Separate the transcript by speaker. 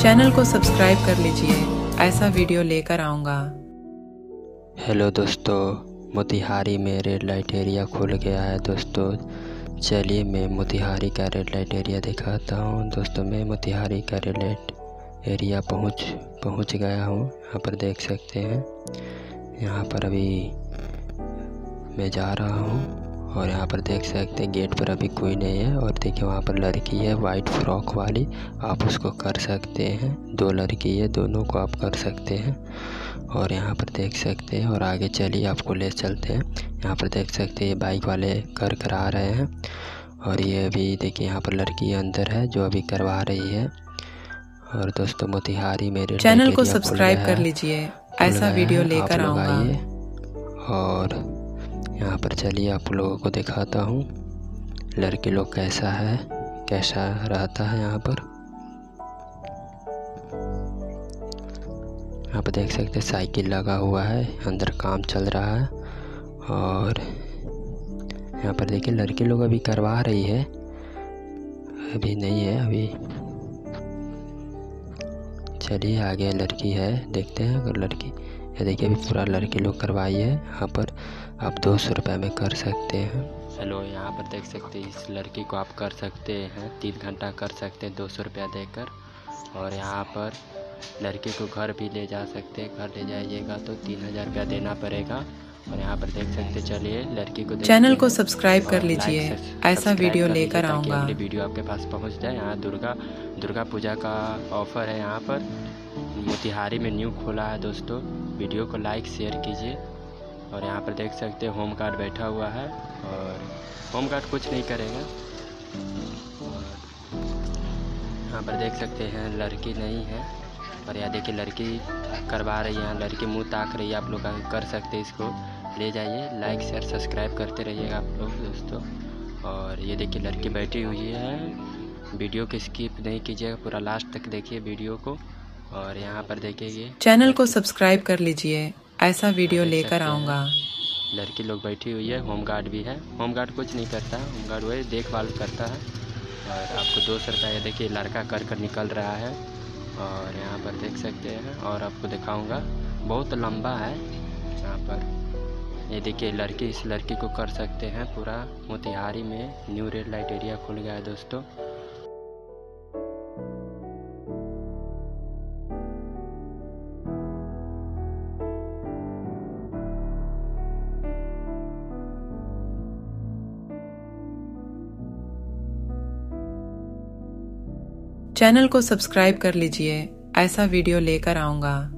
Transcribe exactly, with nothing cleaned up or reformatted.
Speaker 1: Channel को subscribe कर लीजिए, ऐसा वीडियो लेकर आऊँगा।
Speaker 2: हेलो दोस्तों, मोतिहारी में रेड लाइट एरिया खुल गया है दोस्तों। चलिए मैं मोतिहारी का रेड लाइट एरिया दिखाता हूँ। दोस्तों मैं मोतिहारी का रेड लाइट एरिया पहुँच पहुँच गया हूँ। यहाँ पर देख सकते हैं, यहाँ पर अभी मैं जा रहा हूँ और यहाँ पर देख सकते हैं गेट पर अभी कोई नहीं है। और देखिए वहाँ पर लड़की है वाइट फ्रॉक वाली, आप उसको कर सकते हैं। दो लड़की है, दोनों को आप कर सकते हैं। और यहाँ पर देख सकते हैं, और आगे चलिए आपको ले चलते हैं। यहाँ पर देख सकते हैं ये बाइक वाले कर कर आ रहे हैं। और ये अभी देखिए यहाँ पर लड़की अंदर है जो अभी करवा रही है। और दोस्तों मोतिहारी में रेड
Speaker 1: चैनल
Speaker 2: लाइट
Speaker 1: को
Speaker 2: एरिया खुल
Speaker 1: सब्सक्राइब
Speaker 2: गया
Speaker 1: कर
Speaker 2: है,
Speaker 1: लीजिए,
Speaker 2: खुल
Speaker 1: ऐसा
Speaker 2: गया
Speaker 1: वीडियो
Speaker 2: है।
Speaker 1: लेकर
Speaker 2: आप लोग
Speaker 1: आऊँगा।
Speaker 2: आइए और यहाँ पर चलिए आप लोगों को दिखाता हूँ लड़के लोग कैसा है, कैसा रहता है यहाँ पर। यहाँ पर देख सकते हैं साइकिल लगा हुआ है, अंदर काम चल रहा है। और यहाँ पर देखिए लड़के लोग अभी करवा रही है, अभी नहीं है अभी। चलिए आगे लड़की है, देखते हैं अगर लड़की। ये देखिए अभी पूरा लड़की लोग करवाई है। यहाँ पर आप दो सौ रुपये में कर सकते हैं। हेलो, यहाँ पर देख सकते हैं इस लड़की को आप कर सकते हैं, तीन घंटा कर सकते हैं दो सौ रुपया देकर। और यहाँ पर लड़की को घर भी ले जा सकते हैं, घर ले जाइएगा तो तीन हज़ार रुपया देना पड़ेगा। और यहाँ पर देख सकते चलिए लड़की को
Speaker 1: चैनल को सब्सक्राइब कर लीजिए, ऐसा वीडियो लेकर आऊँगा।
Speaker 2: अगली वीडियो आपके पास पहुँच जाए। यहाँ दुर्गा दुर्गा पूजा का ऑफ़र है, यहाँ पर मोतिहारी में न्यू खोला है दोस्तों। वीडियो को लाइक शेयर कीजिए। और यहाँ पर देख सकते हैं होम गार्ड बैठा हुआ है, और होम गार्ड कुछ नहीं करेगा। और यहाँ पर देख सकते हैं लड़की नहीं है, और यहाँ देखिए लड़की करवा रही है। यहाँ लड़की मुंह ताक रही है, आप लोग कर सकते हैं, इसको ले जाइए। लाइक शेयर सब्सक्राइब करते रहिएगा आप लोग दोस्तों। और ये देखिए लड़की बैठी हुई है, वीडियो को स्किप नहीं कीजिएगा, पूरा लास्ट तक देखिए वीडियो को। और यहाँ पर देखिए ये
Speaker 1: चैनल को सब्सक्राइब कर लीजिए, ऐसा वीडियो लेकर आऊँगा।
Speaker 2: लड़की लोग बैठी हुई है, होम गार्ड भी है। होम गार्ड कुछ नहीं करता है, होम गार्ड वही देखभाल करता है। और आपको दो सौ रुपया देखिए लड़का कर कर निकल रहा है। और यहाँ पर देख सकते हैं, और आपको दिखाऊंगा बहुत लंबा है यहाँ पर। ये देखिए लड़की, इस लड़की को कर सकते हैं। पूरा मोतिहारी में न्यू रेड लाइट एरिया खुल गया है दोस्तों।
Speaker 1: चैनल को सब्सक्राइब कर लीजिए, ऐसा वीडियो लेकर आऊँगा।